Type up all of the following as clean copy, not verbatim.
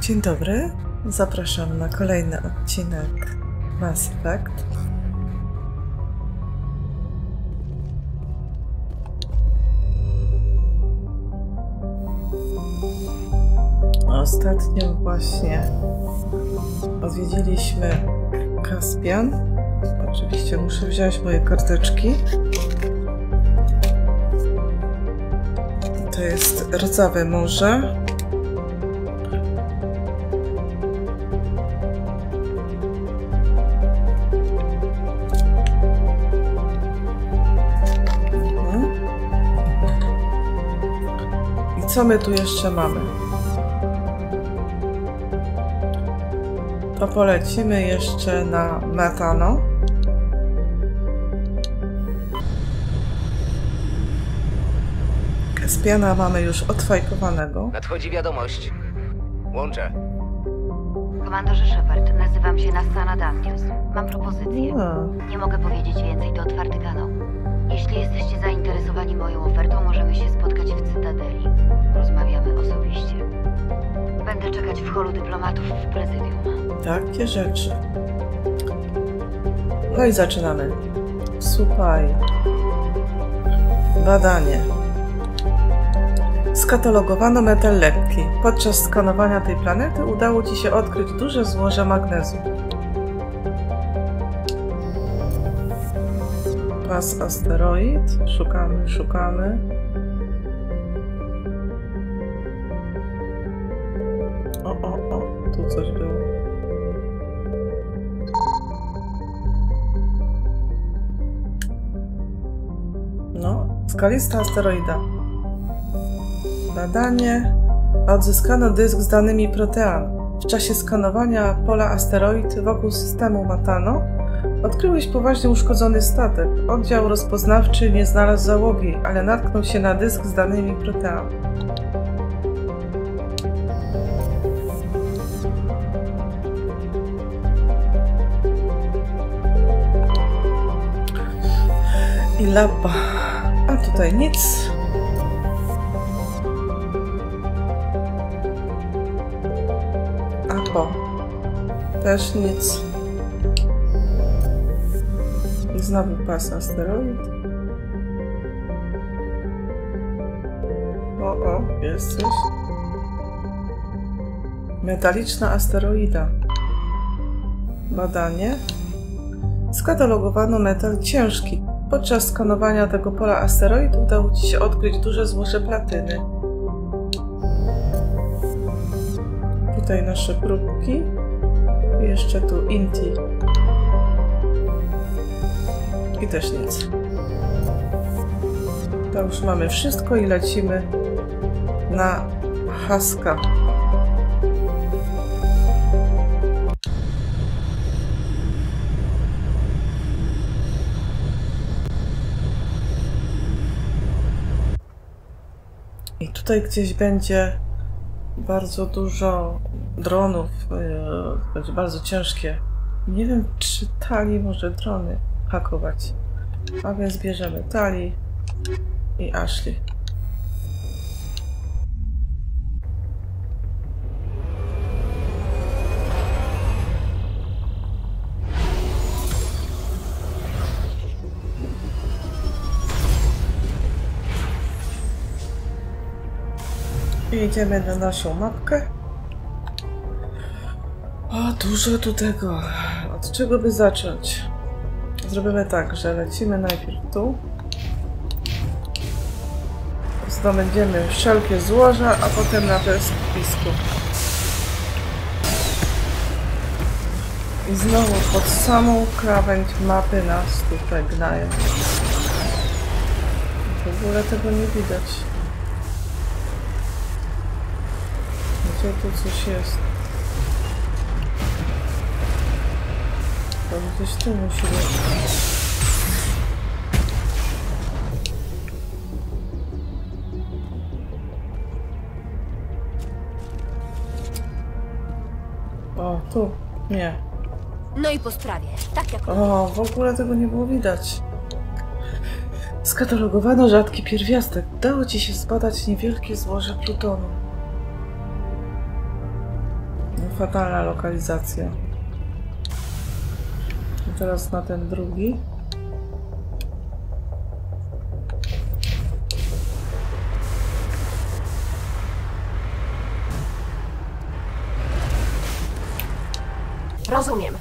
Dzień dobry, zapraszam na kolejny odcinek Mass Effect. Ostatnio właśnie odwiedziliśmy Caspian. Oczywiście muszę wziąć moje karteczki. To jest Rdzawe Morze. I co my tu jeszcze mamy? To polecimy jeszcze na Matano. Caspiana mamy już odfajkowanego. Nadchodzi wiadomość. Łączę. Komandorze Shepard, nazywam się Nassana Dantius. Mam propozycję. Nie mogę powiedzieć więcej, to otwarty kanał. Jeśli jesteście zainteresowani moją ofertą, możemy się spotkać w Cytadeli. Rozmawiamy osobiście. Będę czekać w holu dyplomatów w prezydium. Takie rzeczy. No i zaczynamy. Słuchaj. Badanie. Skatalogowano metal lekki. Podczas skanowania tej planety udało Ci się odkryć duże złoże magnezu. Pas asteroid. Szukamy. O, tu coś było. No, skalista asteroida. Badanie. Odzyskano dysk z danymi Protean. W czasie skanowania pola asteroid wokół systemu Matano odkryłeś poważnie uszkodzony statek. Oddział rozpoznawczy nie znalazł załogi, ale natknął się na dysk z danymi Protean. I lapa. A tutaj nic. Apo. Też nic. I znowu pas asteroid. O, jest coś. Metaliczna asteroida. Badanie. Skatalogowano metal ciężki. Podczas skanowania tego pola asteroid udało Ci się odkryć duże złoże platyny. Tutaj nasze próbki. I jeszcze tu Inti. I też nic. To już mamy wszystko i lecimy na Haska. I tutaj gdzieś będzie bardzo dużo dronów, będzie bardzo ciężkie. Nie wiem, czy Tali może drony hakować. A więc bierzemy Tali i Ashley. I idziemy na naszą mapkę. O, dużo tu tego. Od czego by zacząć? Zrobimy tak, że lecimy najpierw tu. Zdobędziemy wszelkie złoża, a potem na to skupisku. I znowu pod samą krawędź mapy nas tutaj gnają. W ogóle tego nie widać. Gdzie tu coś jest? To gdzieś tu musi być. O, tu. Nie. No i po sprawie. Tak jak... O, w ogóle tego nie było widać. Skatalogowano rzadki pierwiastek. Udało Ci się zbadać niewielkie złoże plutonu. No, fatalna lokalizacja. I teraz na ten drugi. Rozumiem.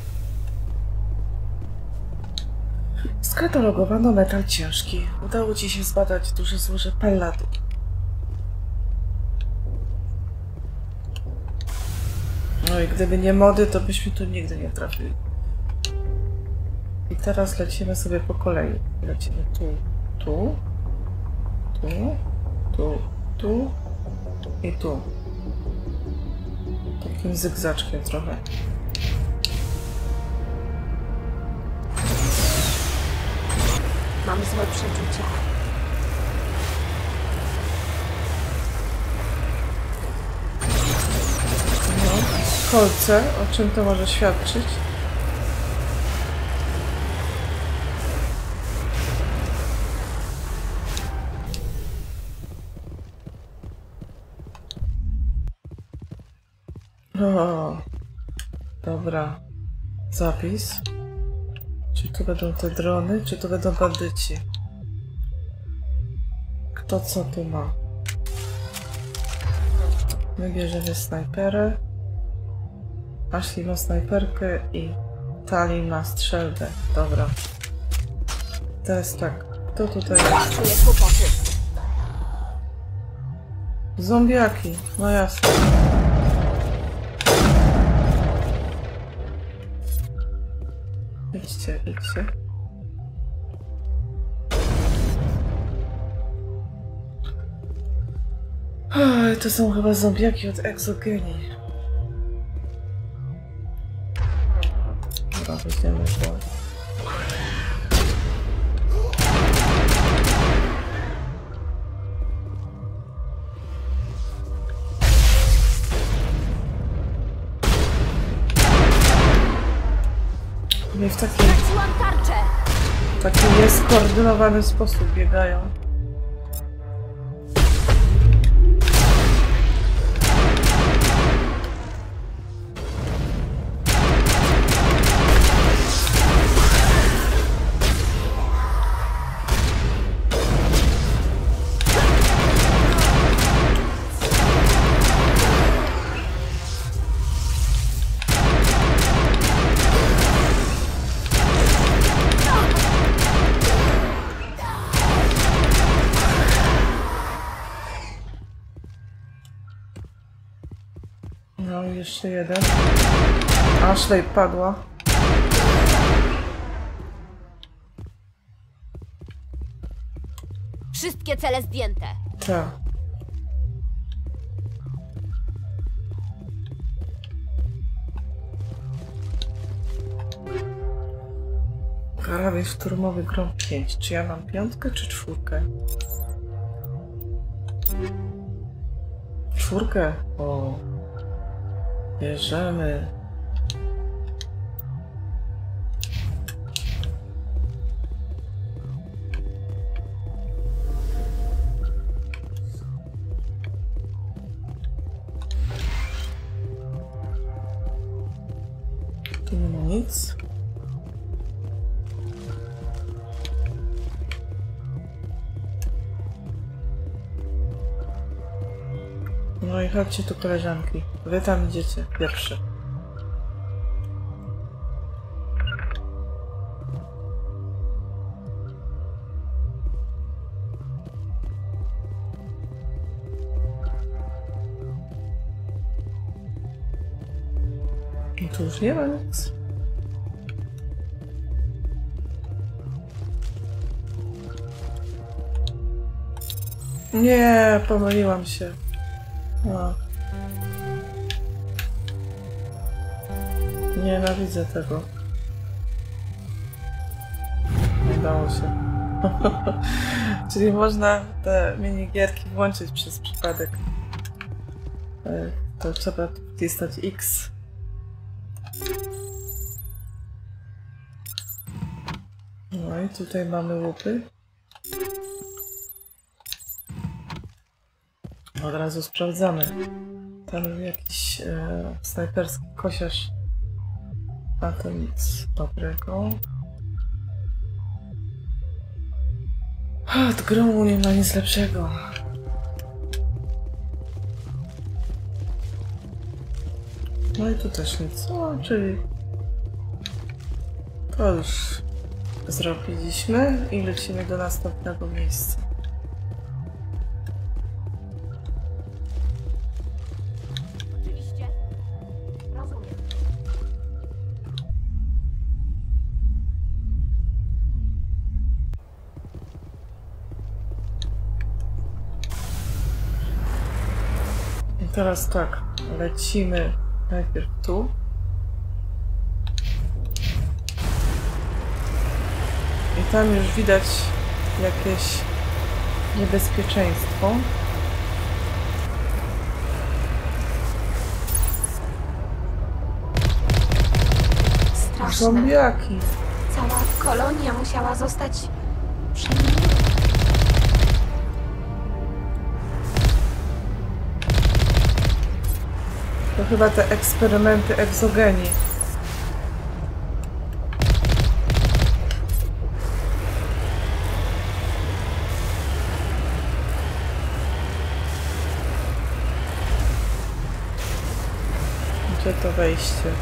Skatalogowano metal ciężki. Udało ci się zbadać duże złoże palladu. No i gdyby nie mody, to byśmy tu nigdy nie trafili. I teraz lecimy sobie po kolei. Lecimy tu, i tu. Takim zygzaczkiem trochę. Mam złe przeczucia. No, kolce, o czym to może świadczyć? O, dobra. Zapis. Czy tu będą te drony, czy tu będą bandyci? Kto co tu ma? My bierzemy snajperę. Ashley ma snajperkę i Tali ma strzelbę. Dobra. Teraz tak. Kto tutaj jest? Czuję kłopoty. Zombiaki. No jasne. Idźcie, idźcie. Oj, to są chyba zombiaki od egzogenii. Dobra, weźmiemy to. Nie w Straciłam tarczę! taki nieskoordynowany sposób biegają. No i jeszcze jeden. Ashley padła. Wszystkie cele zdjęte. Tak. Karabin szturmowy Grom 5. Czy ja mam 5 czy 4? 4? O. Bierzemy. Tu nie ma nic. No i chodźcie tu, koleżanki. Wy tam idziecie pierwsze. I tu już nie ma nic. Nie, pomyliłam się. O. Nienawidzę tego. Nie dało się. Czyli można te minigierki włączyć przez przypadek. To trzeba wcisnąć X. No i tutaj mamy łupy. Od razu sprawdzamy. Tam był jakiś snajperski kosiarz. A to nic dobrego. Od gromu nie ma nic lepszego. No i tu też nic. No, czyli to już zrobiliśmy i lecimy do następnego miejsca. Oczywiście. Rozumiem. I teraz tak, lecimy najpierw tu. I tam już widać jakieś niebezpieczeństwo. Straszne. Zombiaki. Cała kolonia musiała zostać przemieniona. To chyba te eksperymenty egzogenii. Gdzie to wejście?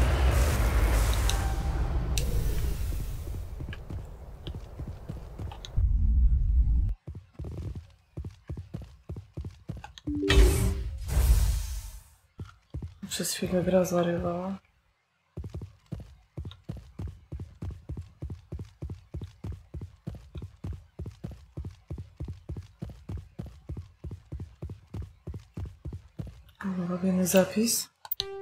Przez chwilę gra zwariowała. Robimy zapis.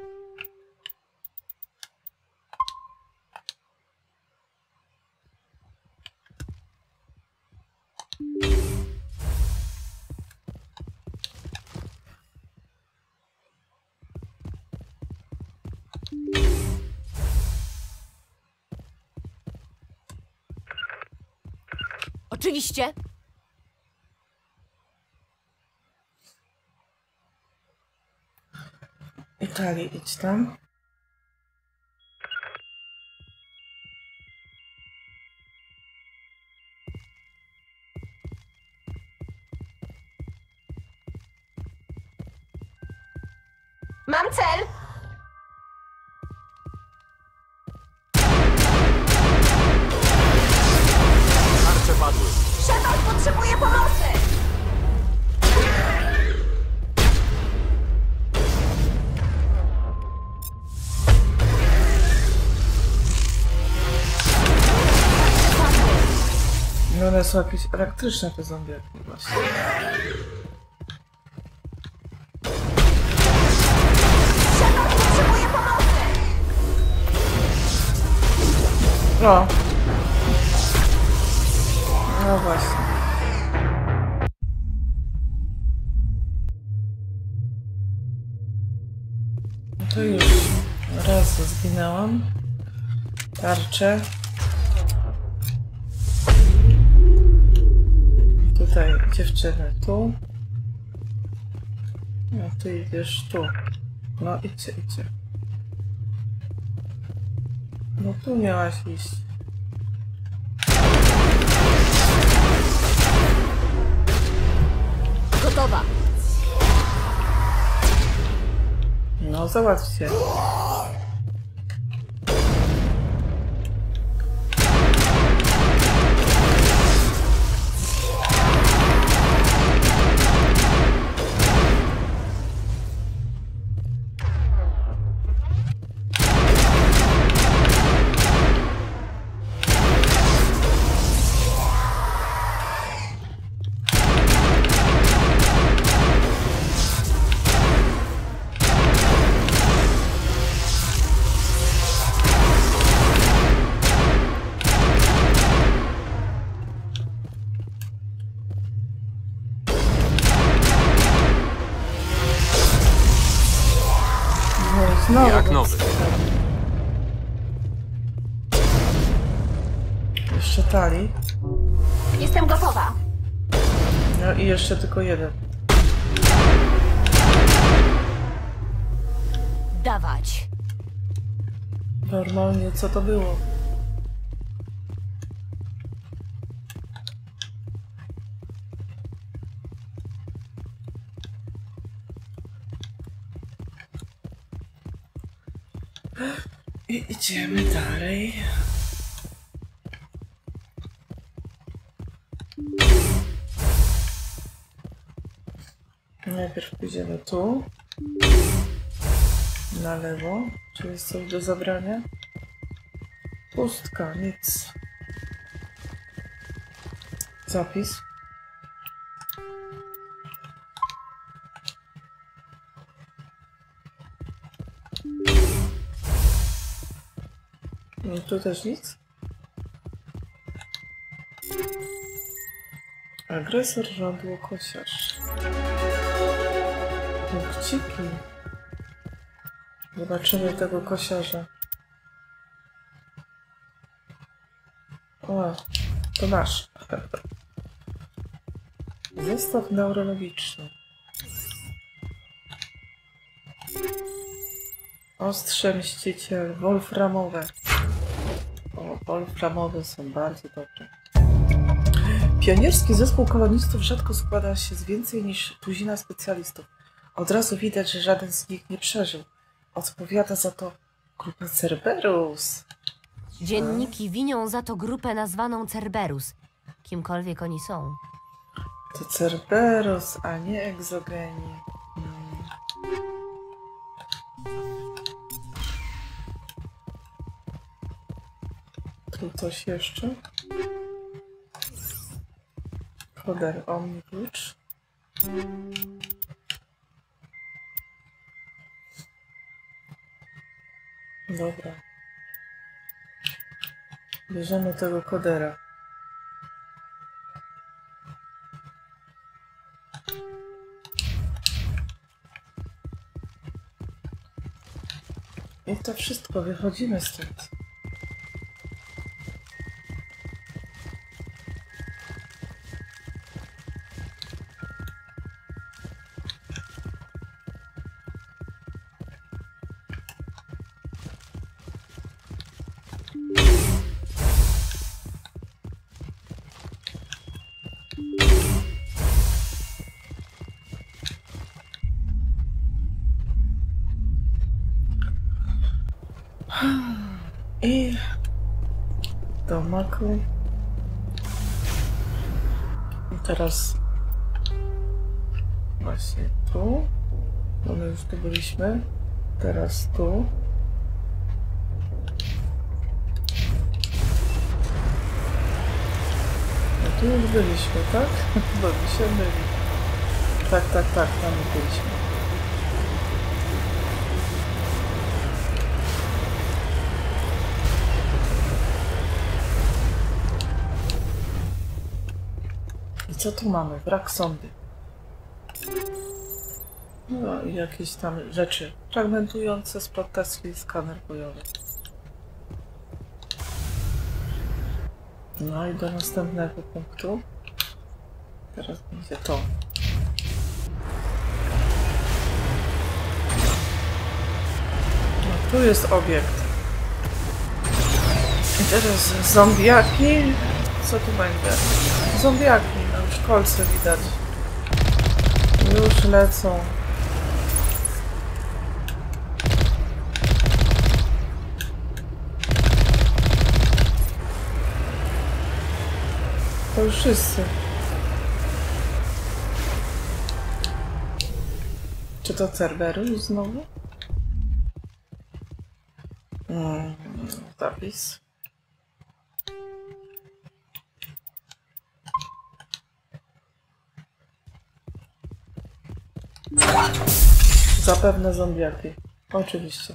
Oczywiście. Italii, idź tam. Mam cel! Tarcze padły. Shepard potrzebuje pomocy! No one są jakieś elektryczne te zombiaki właśnie. Shepard potrzebuje pomocy! O! No właśnie. No to już raz zginęłam. Tarczę. Tutaj dziewczyny tu. A ty idziesz tu. No idźcie, idźcie. No tu miałaś iść. Gotowa. No załatwcie. Znowu Jak go nowy. wstawiam. Jeszcze tali. Jestem gotowa. No i jeszcze tylko jeden. oddawać. Normalnie, co to było? I idziemy dalej. Najpierw pójdziemy tu. Na lewo. Czy jest coś do zabrania? Pustka, nic. Zapis. No tu też nic. Agresor, żądło, kosiarz. Punkciki. Zobaczymy tego kosiarza. O, to nasz. Zestaw neurologiczny. Ostrze, mściciel, wolframowe. O, wolframowe są bardzo dobre. Pionierski zespół kolonistów rzadko składa się z więcej niż tuzina specjalistów. Od razu widać, że żaden z nich nie przeżył. Odpowiada za to grupa Cerberus. Dzienniki winią za to grupę nazwaną Cerberus. Kimkolwiek oni są. To Cerberus, a nie egzogeni. Tu coś jeszcze? Koder Omni klucz. Dobra. Bierzemy tego kodera. I to wszystko, wychodzimy stąd. I do maku. I teraz właśnie tu. No my już tu byliśmy. Teraz tu. No tu już byliśmy, tak? Bo mi się myli. Tak, tam byliśmy. Co tu mamy? Brak sondy. No i jakieś tam rzeczy fragmentujące, splotarski skaner bojowy. No i do następnego punktu. Teraz będzie to. No tu jest obiekt. I teraz zombiaki. Co tu będzie? Zombiaki, no już kolce widać. Już lecą. To już wszyscy. Czy to Cerberus znowu? Zapis. Zapewne zombiaki. Oczywiście.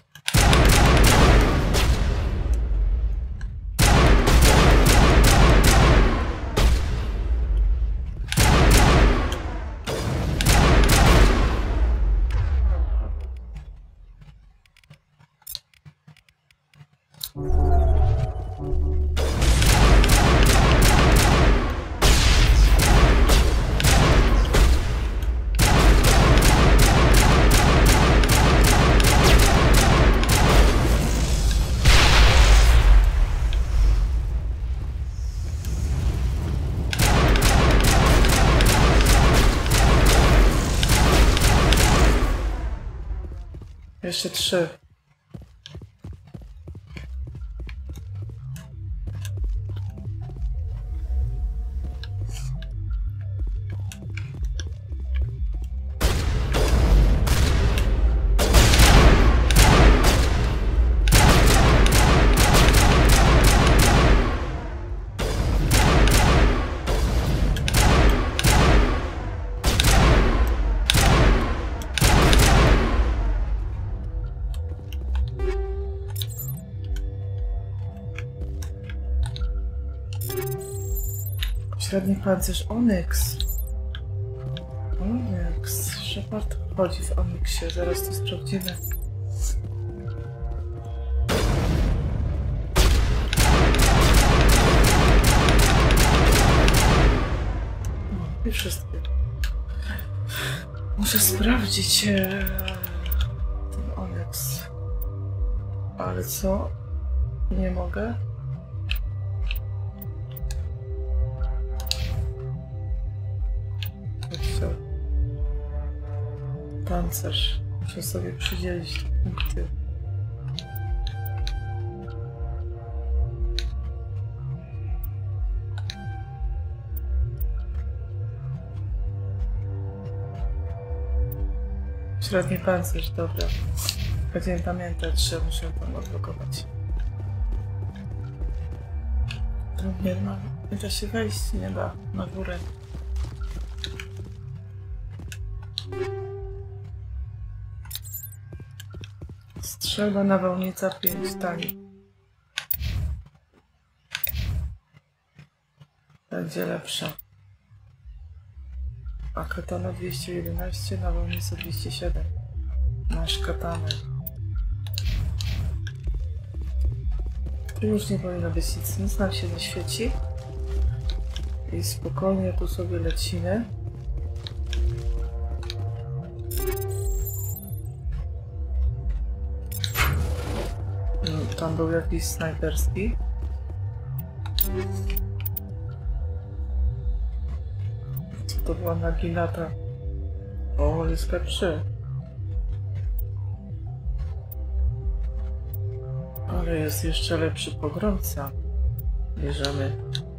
Jeszcze 3. Średni pancerz Onyx. Onyx. Shepard chodzi w Onyxie. Zaraz to sprawdzimy. No, i wszystkie. Muszę sprawdzić ten Onyx. Ale co? Nie mogę. Pancerz. Muszę sobie przydzielić te punkty. Średni pancerz, dobra. Będziemy pamiętać, że muszę tam odblokować. Nie ma. Nie da się wejść, nie da. Na górę. Strzelba nawałnica 5 tali. Będzie lepsza. A katana 211, nawałnica 207. Masz katanę. Tu już nie powinno być nic nam się zaświeci. I spokojnie tu sobie lecimy. Tam był jakiś snajperski. Co to była naginata? O, jest P3. Ale jest jeszcze lepszy pogromca. Bierzemy.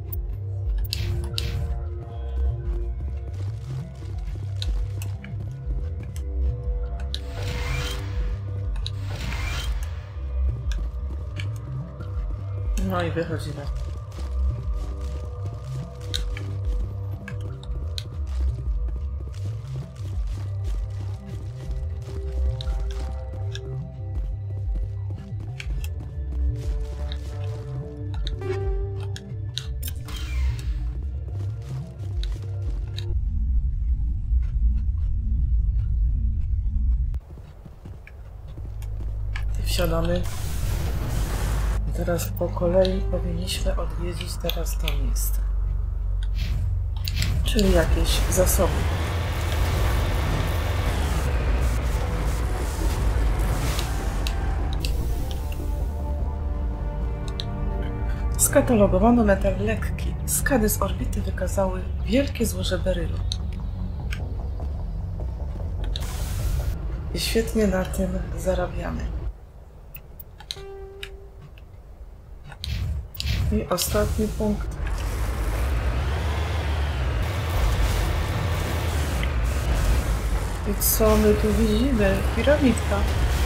No i wychodzimy. Wsiadamy. Teraz po kolei powinniśmy odwiedzić teraz to miejsce. Czyli jakieś zasoby. Skatalogowano metal lekki. Skany z orbity wykazały wielkie złoże berylu. I świetnie na tym zarabiamy. I ostatni punkt. I co my tu widzimy? Piramidka.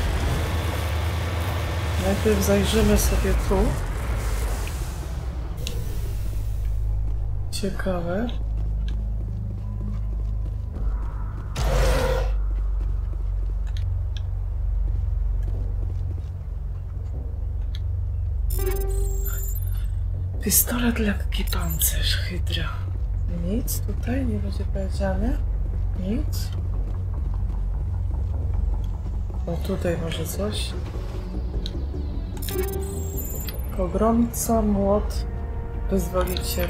Najpierw zajrzymy sobie tu. Ciekawe. Pistolet, lekki pancerz, hydra. Nic tutaj nie będzie powiedziane. Nic. O, tutaj może coś. Pogromca, młot, wyzwoliciel.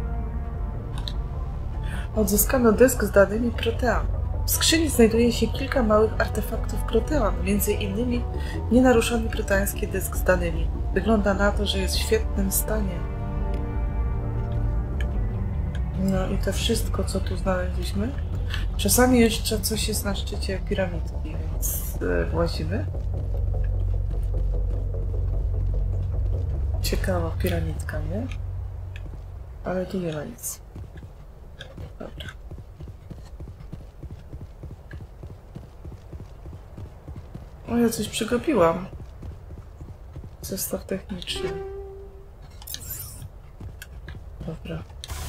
Odzyskano dysk z danymi Protean. W skrzyni znajduje się kilka małych artefaktów Protean, między innymi nienaruszony proteański dysk z danymi. Wygląda na to, że jest w świetnym stanie. No i to wszystko, co tu znaleźliśmy. Czasami jeszcze coś jest na szczycie piramidki, więc włazimy. Ciekawa piramidka, nie? Ale tu nie ma nic. Dobra. O, ja coś przegapiłam. Zestaw techniczny. Dobra.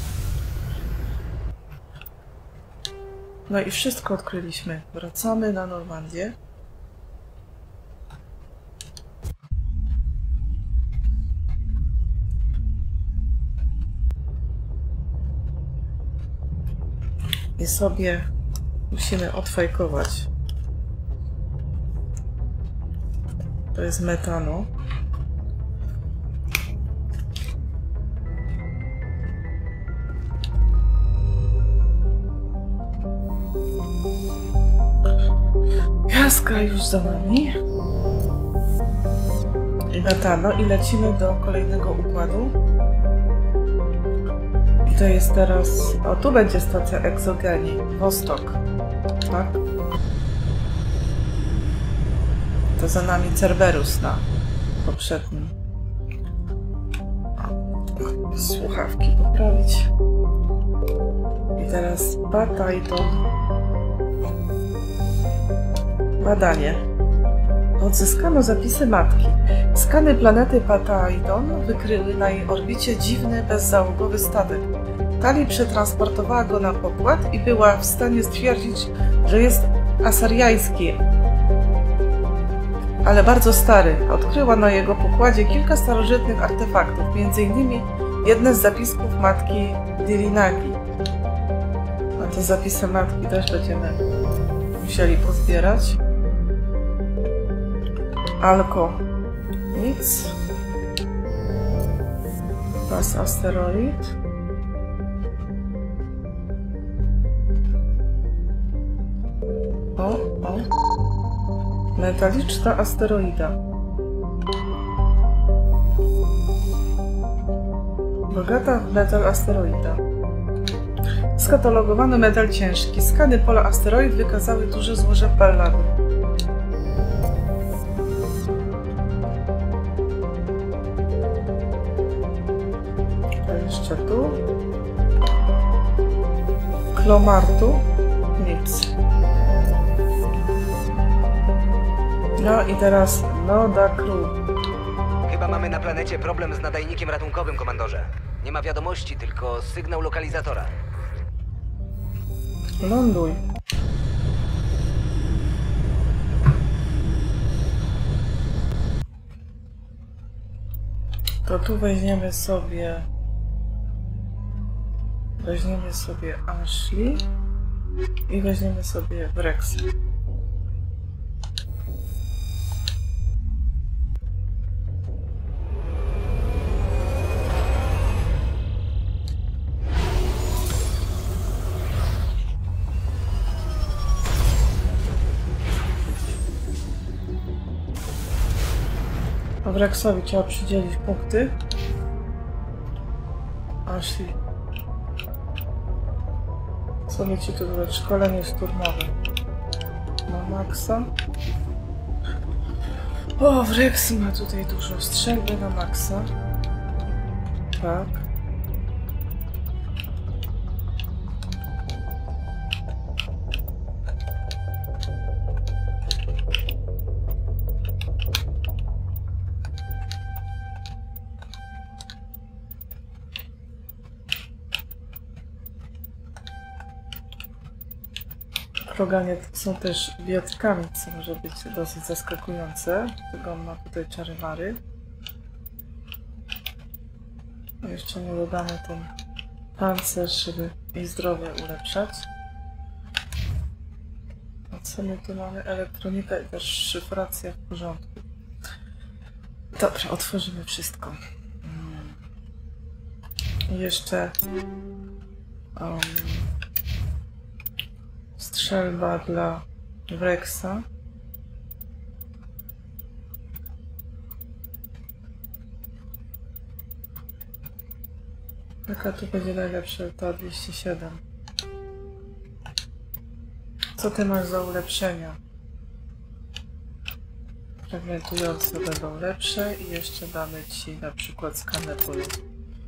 No i wszystko odkryliśmy. Wracamy na Normandię. I sobie musimy odfajkować. To jest metanu. Jaska już za nami. I metano. I lecimy do kolejnego układu. I to jest teraz... O, tu będzie stacja egzogenii. Wostok. Tak? To za nami Cerberus na poprzednim. Słuchawki poprawić. I teraz Bataiton. Badanie. Odzyskano zapisy matki. Skany planety Bataiton wykryły na jej orbicie dziwny, bezzałogowy statek. Tali przetransportowała go na pokład i była w stanie stwierdzić, że jest asariański, ale bardzo stary. Odkryła na jego pokładzie kilka starożytnych artefaktów, m.in. jedne z zapisków matki Dirinagi. A te zapisy matki też będziemy musieli pozbierać. Alko. Nic. Pas asteroid. O. Metaliczna asteroida. Bogata w metal asteroida. Skatalogowano metal ciężki. Skany pola asteroid wykazały duże złoże palladu. A jeszcze tu. Klomartu. Nic. No i teraz Noda Crew. Chyba mamy na planecie problem z nadajnikiem ratunkowym, komandorze. Nie ma wiadomości, tylko sygnał lokalizatora. Ląduj. To tu weźmiemy sobie Ashley i weźmiemy sobie Wrexa. Wrexowi trzeba przydzielić punkty. Ashley. Co mi ci tu dodać? Szkolenie szturmowe. Na maksa. O, Wrex ma tutaj dużo strzelby na maksa. Tak. Roganie są też biotykami, co może być dosyć zaskakujące. Dlatego on ma tutaj czary-mary. A jeszcze mu dodamy ten pancerz, żeby jej zdrowie ulepszać. A co my tu mamy? Elektronika i też szyfracja w porządku. Dobra, otworzymy wszystko. I jeszcze strzelba dla Wrexa. Jaka tu będzie najlepsza? Ta 207. Co ty masz za ulepszenia? Fragmentujące będą lepsze i jeszcze damy ci na przykład skaner pojazdu.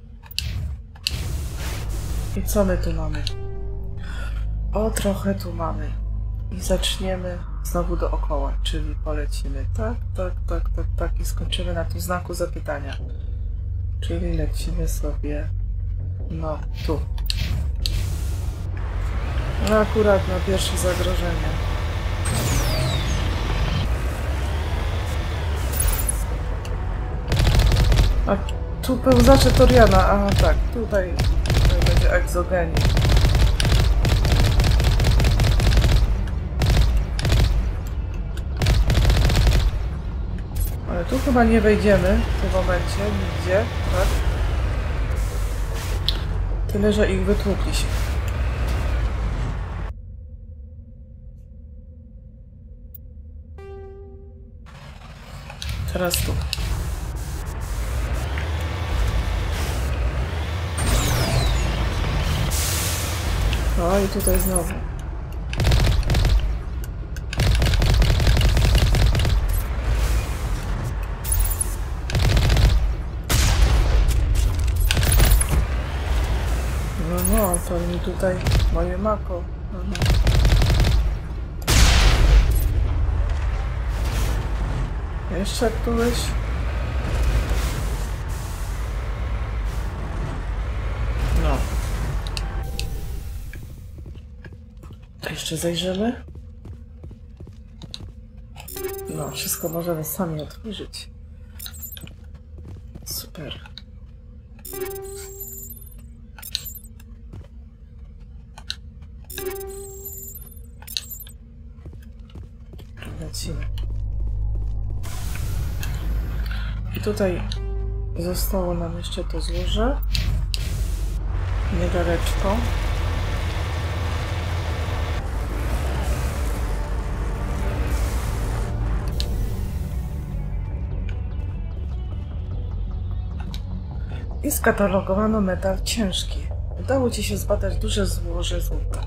I co my tu mamy? O, trochę tu mamy. I zaczniemy znowu dookoła, czyli polecimy tak i skończymy na tym znaku zapytania. Czyli lecimy sobie, no, tu. No, akurat na pierwsze zagrożenie. A tu pełzacze Toriana, a tak, tutaj będzie egzogenik. Ale tu chyba nie wejdziemy w tym momencie, nigdzie, tak? Tyle, że ich wytłukli się. Teraz tu. No i tutaj znowu. No, to mi tutaj moje mako. Jeszcze któryś? No. To jeszcze zajrzymy? No, wszystko możemy sami otworzyć. Super. Lecimy. I tutaj zostało nam jeszcze to złoże. Niedaleczko. I skatalogowano metal ciężki. Udało ci się zbadać duże złoże złota.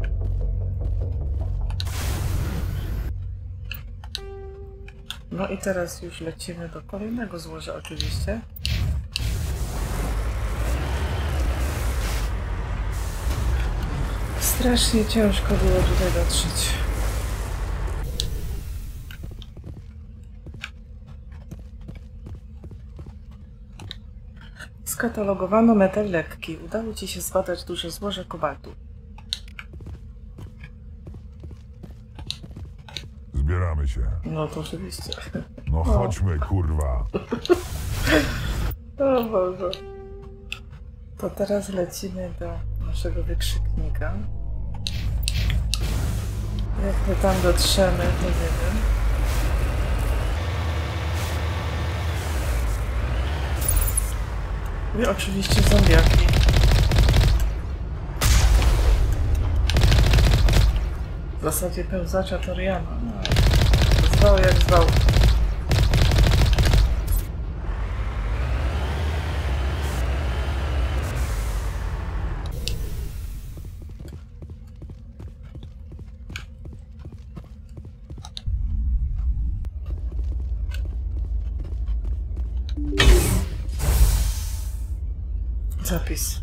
No i teraz już lecimy do kolejnego złoża oczywiście. Strasznie ciężko było tutaj dotrzeć. Skatalogowano metal lekki. Udało ci się zbadać duże złoże kobaltu. Zbieramy się. No to oczywiście. No chodźmy, kurwa. O Boże. To teraz lecimy do naszego wykrzyknika. Jak my tam dotrzemy, to nie wiem. I oczywiście zombiaki. W zasadzie pełzacza Toriana. No, zwał jak zwał. Zapis.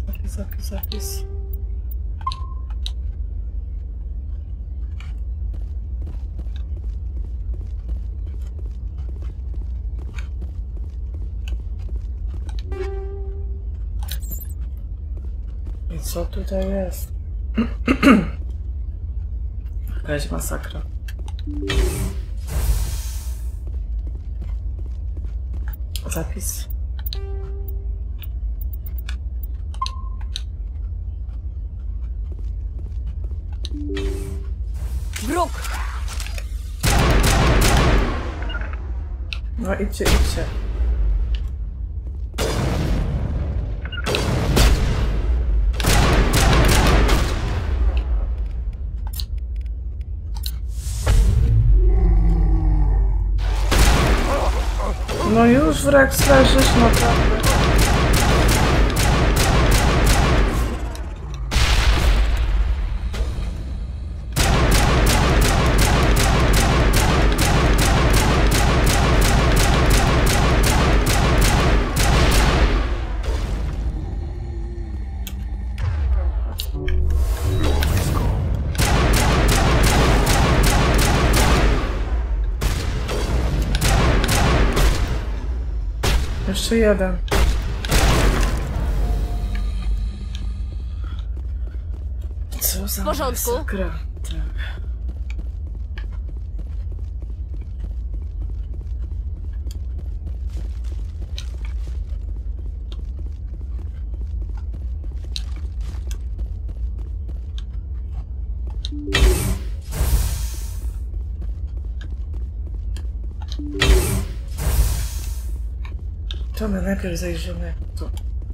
I co tutaj jest? Jakaś masakra. Zapis. Wróg! No idźcie. No już wrak leżysz, naprawdę. Jeszcze jeden. Co za W porządku? masakra. Tak. To my najpierw zajrzymy tu.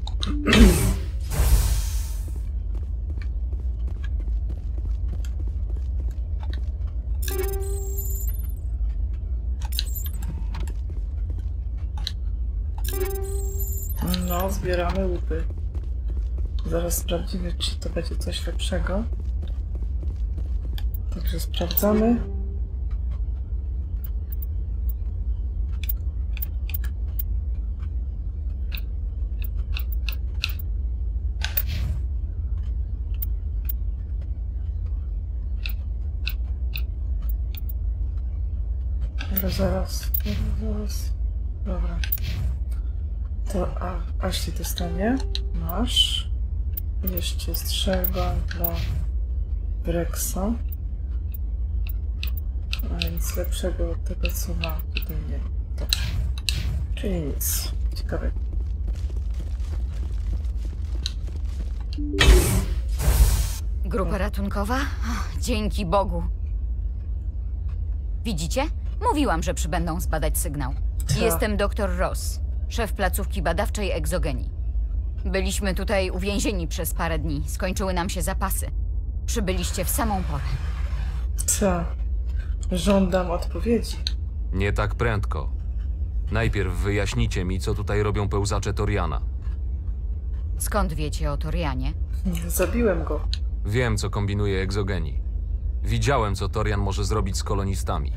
No, zbieramy łupy. Zaraz sprawdzimy, czy to będzie coś lepszego. Także sprawdzamy. Zaraz. Dobra. To Ashley dostanie. Masz. Jeszcze strzelba dla Brexa. A nic lepszego od tego, co ma tutaj nie. Dobrze. Czyli nic. Ciekawe. Grupa ratunkowa? Dzięki Bogu. Widzicie? Mówiłam, że przybędą zbadać sygnał. Jestem dr Ross, szef placówki badawczej Exogeni. Byliśmy tutaj uwięzieni przez parę dni. Skończyły nam się zapasy. Przybyliście w samą porę. Co? Żądam odpowiedzi. Nie tak prędko. Najpierw wyjaśnijcie mi, co tutaj robią pełzacze Toriana. Skąd wiecie o Torianie? Zabiłem go. Wiem, co kombinuje Exogeni. Widziałem, co Torian może zrobić z kolonistami.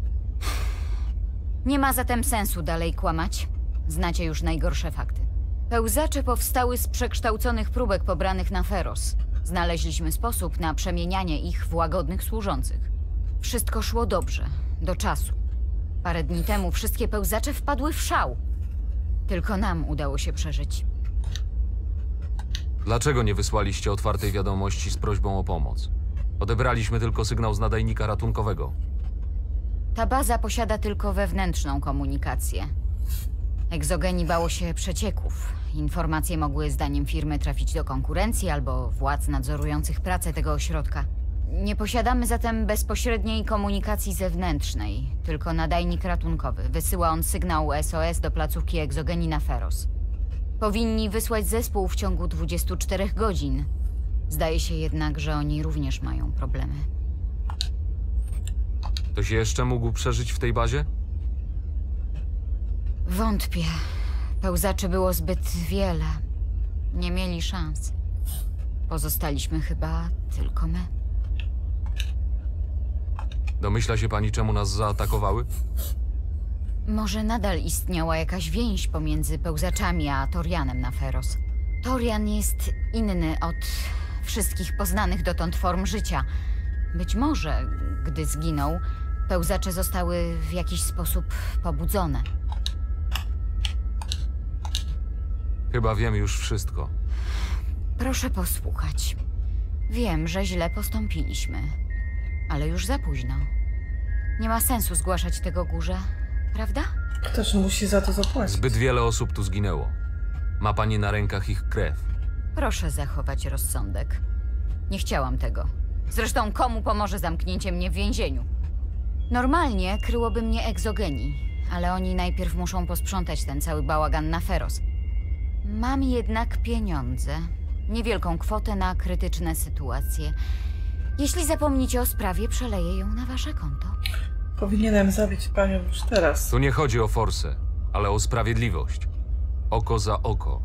Nie ma zatem sensu dalej kłamać. Znacie już najgorsze fakty. Pełzacze powstały z przekształconych próbek pobranych na Feros. Znaleźliśmy sposób na przemienianie ich w łagodnych służących. Wszystko szło dobrze, do czasu. Parę dni temu wszystkie pełzacze wpadły w szał. Tylko nam udało się przeżyć. Dlaczego nie wysłaliście otwartej wiadomości z prośbą o pomoc? Odebraliśmy tylko sygnał z nadajnika ratunkowego. Ta baza posiada tylko wewnętrzną komunikację. Exogeni bało się przecieków. Informacje mogły zdaniem firmy trafić do konkurencji albo władz nadzorujących pracę tego ośrodka. Nie posiadamy zatem bezpośredniej komunikacji zewnętrznej, tylko nadajnik ratunkowy. Wysyła on sygnał SOS do placówki Exogeni na Feros. Powinni wysłać zespół w ciągu 24 godzin. Zdaje się jednak, że oni również mają problemy. Ktoś jeszcze mógł przeżyć w tej bazie? Wątpię. Pełzaczy było zbyt wiele. Nie mieli szans. Pozostaliśmy chyba tylko my. Domyśla się pani, czemu nas zaatakowały? Może nadal istniała jakaś więź pomiędzy pełzaczami a Torianem na Feros. Torian jest inny od wszystkich poznanych dotąd form życia. Być może, gdy zginął, pełzacze zostały w jakiś sposób pobudzone. Chyba wiem już wszystko. Proszę posłuchać. Wiem, że źle postąpiliśmy, ale już za późno. Nie ma sensu zgłaszać tego górze, prawda? Ktoś musi za to zapłacić. Zbyt wiele osób tu zginęło. Ma pani na rękach ich krew. Proszę zachować rozsądek. Nie chciałam tego. Zresztą komu pomoże zamknięcie mnie w więzieniu? Normalnie kryłoby mnie Exogeni, ale oni najpierw muszą posprzątać ten cały bałagan na Feros. Mam jednak pieniądze. Niewielką kwotę na krytyczne sytuacje. Jeśli zapomnicie o sprawie, przeleję ją na wasze konto. Powinienem zabić panią już teraz. Tu nie chodzi o forsę, ale o sprawiedliwość. Oko za oko.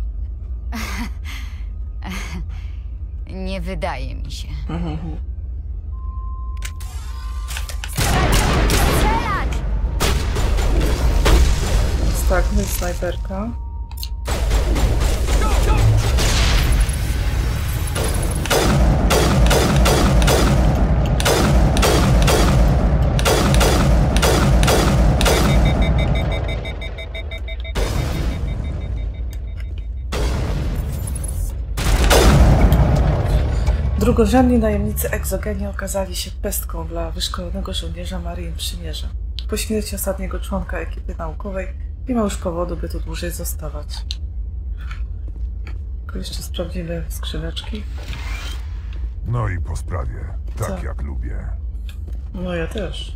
Nie wydaje mi się. Stagny, snajperka. Drugorzędni najemnicy egzogeni okazali się pestką dla wyszkolonego żołnierza Marine Przymierza. Po śmierci ostatniego członka ekipy naukowej nie ma już powodu, by tu dłużej zostawać. Tylko jeszcze sprawdzimy skrzyneczki. No i po sprawie. Tak Co? jak lubię. No ja też.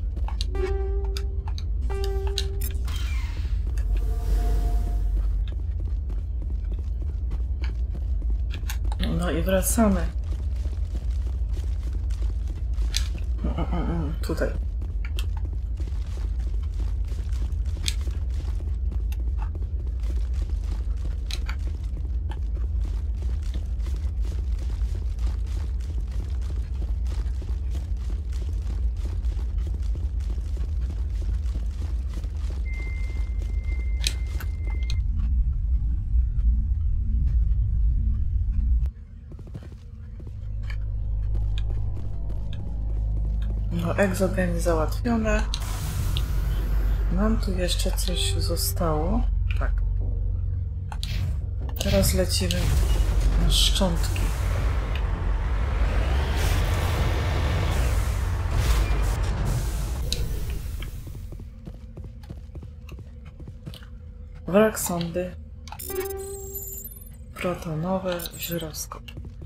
No i wracamy. Tutaj. No, egzogeny załatwione. Nam tu jeszcze coś zostało. Tak. Teraz lecimy na szczątki. Wrak sondy. Protonowe żyroskop.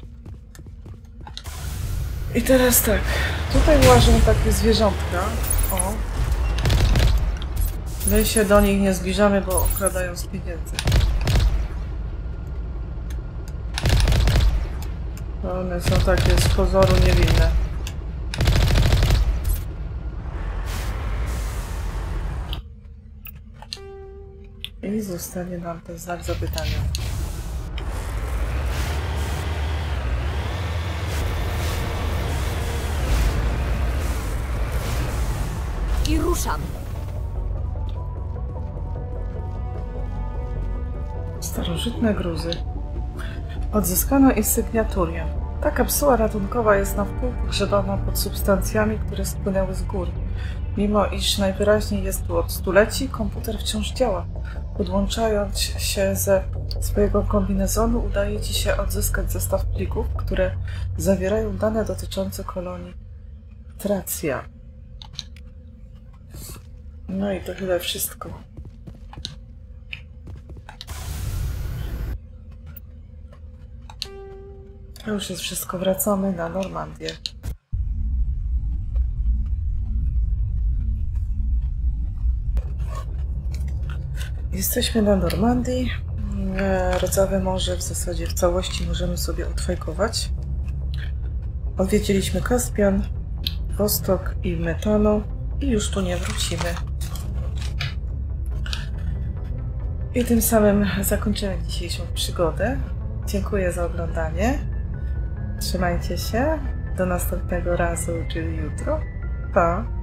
I teraz tak, tutaj łażą takie zwierzątka. O. My się do nich nie zbliżamy, bo okradają z pieniędzy. One są takie z pozoru niewinne. I zostanie nam ten znak zapytania. I ruszam. Starożytne gruzy. Odzyskano insygnaturię. Ta kapsuła ratunkowa jest na wpół pogrzebana pod substancjami, które spłynęły z gór. Mimo iż najwyraźniej jest tu od stuleci, komputer wciąż działa. Podłączając się ze swojego kombinezonu, udaje ci się odzyskać zestaw plików, które zawierają dane dotyczące kolonii Tracja. No i to chyba wszystko. To już jest wszystko. Wracamy na Normandię. Jesteśmy na Normandii. Rdzawe morze w zasadzie w całości możemy sobie odfajkować. Odwiedziliśmy Kaspian, Wostok i Metano i już tu nie wrócimy. I tym samym zakończymy dzisiejszą przygodę. Dziękuję za oglądanie. Trzymajcie się. Do następnego razu, czyli jutro. Pa!